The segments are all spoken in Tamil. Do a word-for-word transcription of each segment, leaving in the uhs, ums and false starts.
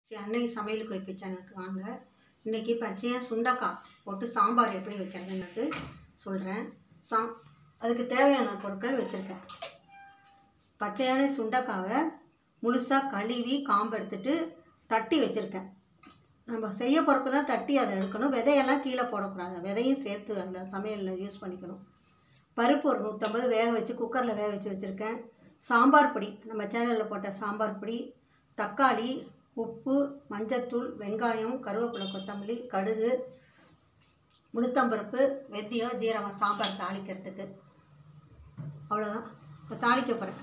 அன்னை சமையல் குறிப்பு சேனலுக்கு வாங்க. இன்றைக்கி பச்சையாக சுண்டக்காய் போட்டு சாம்பார் எப்படி வைக்கிறதுன்னு சொல்கிறேன். சா அதுக்கு தேவையான பொருட்கள் வச்சுருக்கேன். பச்சையான சுண்டக்காவை முழுசாக கழுவி காம்பு எடுத்துட்டு தட்டி வச்சுருக்கேன். நம்ம செய்ய பொறுப்பு தான் தட்டி அதை எடுக்கணும். விதையெல்லாம் கீழே போடக்கூடாது, விதையும் சேர்த்து அதில் சமையலில் யூஸ் பண்ணிக்கணும். பருப்பு ஒரு நூற்றம்பது வேக வச்சு குக்கரில் வேக வச்சு வச்சுருக்கேன். சாம்பார் பொடி, நம்ம சேனலில் போட்ட சாம்பார் பொடி, தக்காளி, உப்பு, மஞ்சத்தூள், வெங்காயம், கருவேப்பிலை, கொத்தமல்லி, கடுகு, உளுத்தம்பருப்பு, வெந்தயம், ஜீரகம் சாம்பார் தாளிக்கிறதுக்கு. அவ்வளோதான். இப்போ தாளிக்க போகிறேன்.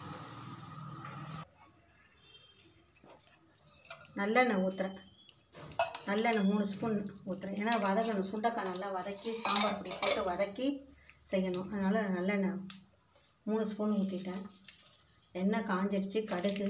நல்லெண்ணெய் ஊற்றுறேன். நல்லெண்ணெய் மூணு ஸ்பூன் ஊற்றுறேன். ஏன்னா வதக்கணும், சுண்டைக்காய் நல்லா வதக்கி சாம்பார் பொடி போட்டு வதக்கி செய்யணும். அதனால் நல்லெண்ணெய் மூணு ஸ்பூன் ஊற்றிட்டேன். எண்ணெய் காஞ்சிடுச்சு. கடுகு,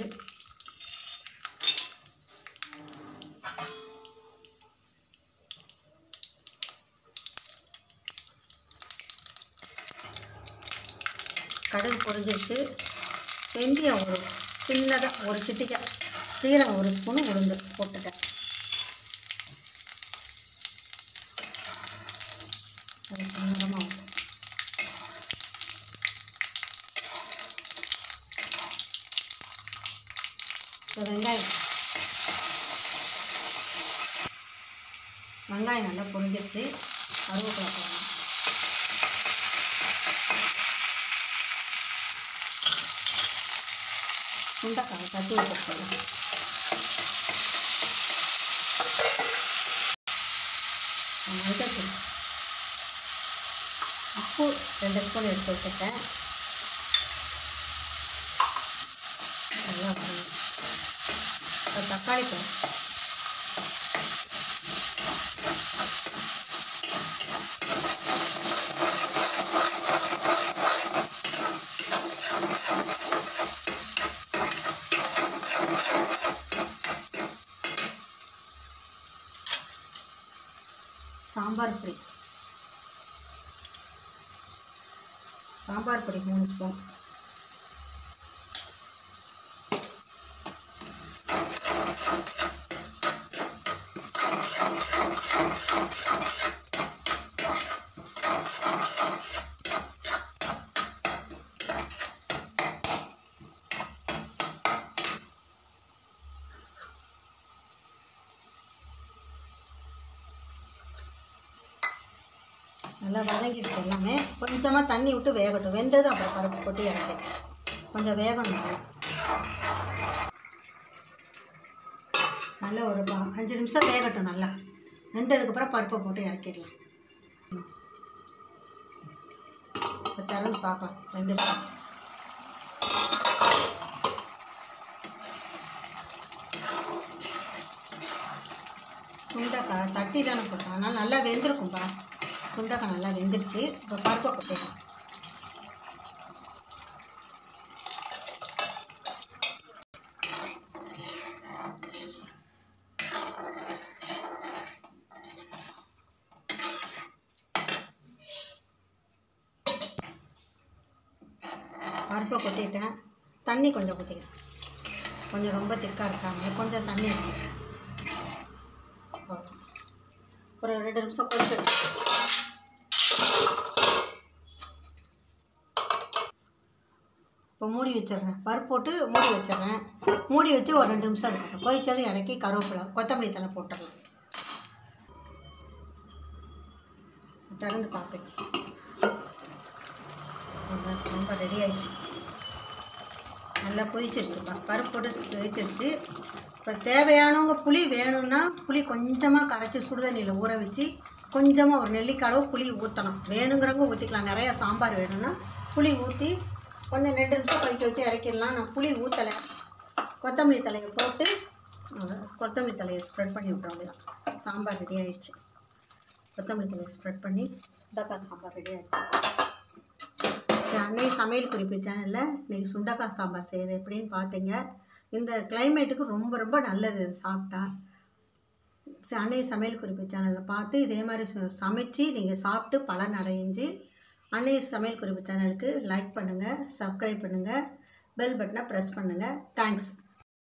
கடுகு பொரிஞ்சிச்சு. வெந்தயம் ஒரு சின்னதாக ஒரு சிட்டிக்கை, சீரகம் ஒரு ஸ்பூன் உளுந்து போட்டுட்டேன். அது சின்னமாக இப்போ வெங்காயம் வெங்காயம் நல்லா பொரிஞ்சிடுச்சு. கருவேப்பிலை போடணும். சுண்டைக்காய் தட்டி வச்சுருக்கேன். மஞ்சத்தூள், உப்பு ரெண்டு ஸ்பூன் எடுத்து வச்சுருக்கேன். நல்லா வரணும். இப்போ தக்காளி பழம், சாம்பார் பொடி, சாம்பார் பொடி மூணு ஸ்பூன், நல்லா வதங்கிடுச்சு. எல்லாமே கொஞ்சமாக தண்ணி விட்டு வேகட்டும். வெந்தது அப்புறம் பருப்பு போட்டு இறக்கி கொஞ்சம் வேகணும். நல்லா ஒரு அஞ்சு நிமிஷம் வேகட்டும். நல்லா வெந்ததுக்கப்புறம் பருப்பை போட்டு இறக்கிடலாம். இப்போ திறந்து பார்க்கலாம். வெந்துடுச்சு. சுண்டைக்காய் தட்டி தானே போட்டோம், அதனால் நல்லா வெந்திருக்கும்பா. சுண்டைக்காய் நல்லா வெந்துருச்சு. இப்போ பருப்பை கொட்டிடலாம். பருப்பை கொட்டிட்டேன். தண்ணி கொஞ்சம் ஊற்றிக்கிறேன். கொஞ்சம் ரொம்ப திக்காக இருக்காங்க, கொஞ்சம் தண்ணி இருக்கும். ஒரு ரெண்டு நிமிஷம் கொதிச்சு இப்போ மூடி வச்சிடுறேன். பருப்பு போட்டு மூடி வச்சிடுறேன். மூடி வச்சு ஒரு ரெண்டு நிமிஷம் இருக்கட்டும். கொதிச்சதும் இறக்கி கருவேப்பிலை, கொத்தமல்லி தலை போட்டுடலாம். திறந்து பார்ப்பேன். சாம்பார் ரெடி ஆகிடுச்சு. நல்லா கொதிச்சிருச்சுப்பா. பருப்பு போட்டு கொதிச்சிருச்சு. இப்போ தேவையானவங்க புளி வேணும்னா புளி கொஞ்சமாக கரைச்சி சுடுதண்ணியில் ஊற வச்சு கொஞ்சமாக ஒரு நெல்லிக்காய் அளவு புளி ஊற்றணும். வேணுங்கிறவங்க ஊற்றிக்கலாம். நிறையா சாம்பார் வேணும்னா புளி ஊற்றி கொஞ்சம் ரெண்டு நிமிஷம் கொதிக்க வச்சு இறக்கிடலாம். நான் புளி ஊற்றலை. கொத்தமல்லி தலையை போட்டு கொத்தமல்லி தலையை ஸ்ப்ரெட் பண்ணி விட்றோம். சாம்பார் ரெடி ஆகிடுச்சு. கொத்தமல்லி தலையை ஸ்ப்ரெட் பண்ணி சுண்டக்காய் சாம்பார் ரெடி ஆகிடுச்சு. அன்னை சமையல் குறிப்பு சேனலில் இன்றைக்கி சுண்டக்காய் சாம்பார் செய்யுது எப்படின்னு பார்த்தீங்க. இந்த கிளைமேட்டுக்கு ரொம்ப ரொம்ப நல்லது சாப்பிட்டா. அன்னை சமையல் குறிப்பு சேனலில் பார்த்து இதே மாதிரி சமைச்சு நீங்கள் சாப்பிட்டு பலன் அடைஞ்சு அன்னை சமையல் குறிப்பு சேனலுக்கு லைக் பண்ணுங்கள், சப்ஸ்கிரைப் பண்ணுங்கள், பெல் பட்டனை ப்ரெஸ் பண்ணுங்கள். தேங்க்ஸ்.